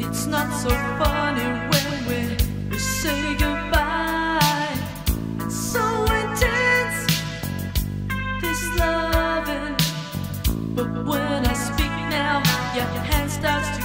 It's not so funny when we say goodbye. It's so intense, this loving. But when I speak now, your hand starts to